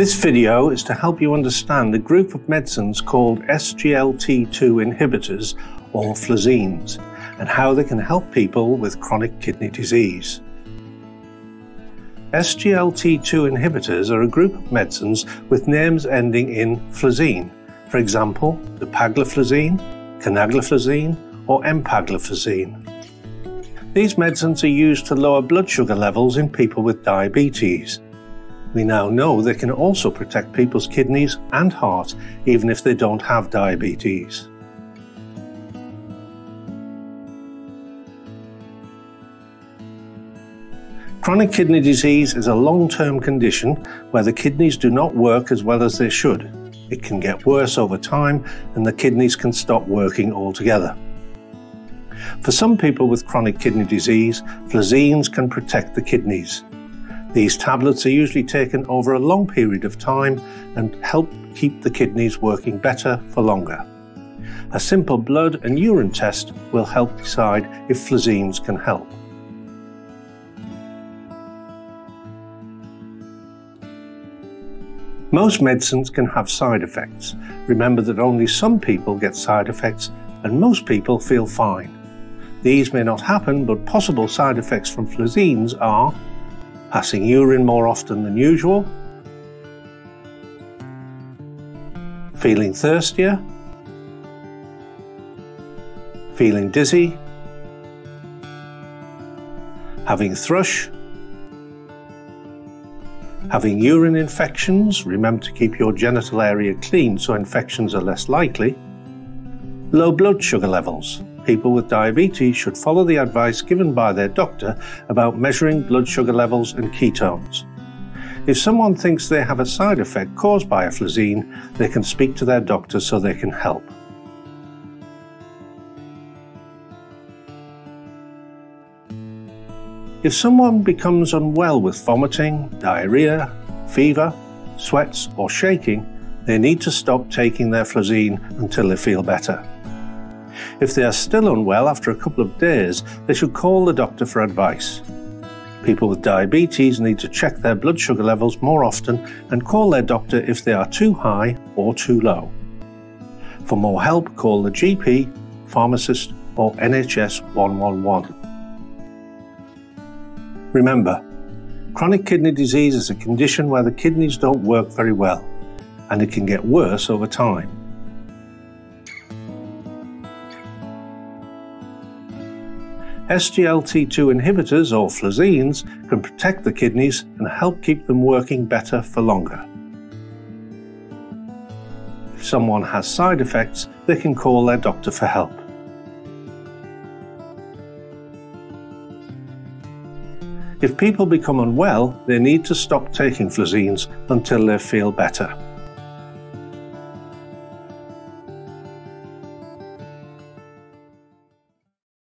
This video is to help you understand a group of medicines called SGLT2 inhibitors or flozins and how they can help people with chronic kidney disease. SGLT2 inhibitors are a group of medicines with names ending in flozine, for example, dapagliflozin, canagliflozin or empagliflozin. These medicines are used to lower blood sugar levels in people with diabetes. We now know they can also protect people's kidneys and heart even if they don't have diabetes. Chronic kidney disease is a long-term condition where the kidneys do not work as well as they should. It can get worse over time and the kidneys can stop working altogether. For some people with chronic kidney disease, flozins can protect the kidneys. These tablets are usually taken over a long period of time and help keep the kidneys working better for longer. A simple blood and urine test will help decide if flozins can help. Most medicines can have side effects. Remember that only some people get side effects and most people feel fine. These may not happen, but possible side effects from flozins are passing urine more often than usual, feeling thirstier, feeling dizzy, having thrush, having urine infections. Remember to keep your genital area clean so infections are less likely. Low blood sugar levels. People with diabetes should follow the advice given by their doctor about measuring blood sugar levels and ketones. If someone thinks they have a side effect caused by a flozin, they can speak to their doctor so they can help. If someone becomes unwell with vomiting, diarrhea, fever, sweats or shaking, they need to stop taking their flozin until they feel better. If they are still unwell after a couple of days, they should call the doctor for advice. People with diabetes need to check their blood sugar levels more often and call their doctor if they are too high or too low. For more help, call the GP, pharmacist or NHS 111. Remember, chronic kidney disease is a condition where the kidneys don't work very well, and it can get worse over time. SGLT2 inhibitors or flozins can protect the kidneys and help keep them working better for longer. If someone has side effects, they can call their doctor for help. If people become unwell, they need to stop taking flozins until they feel better.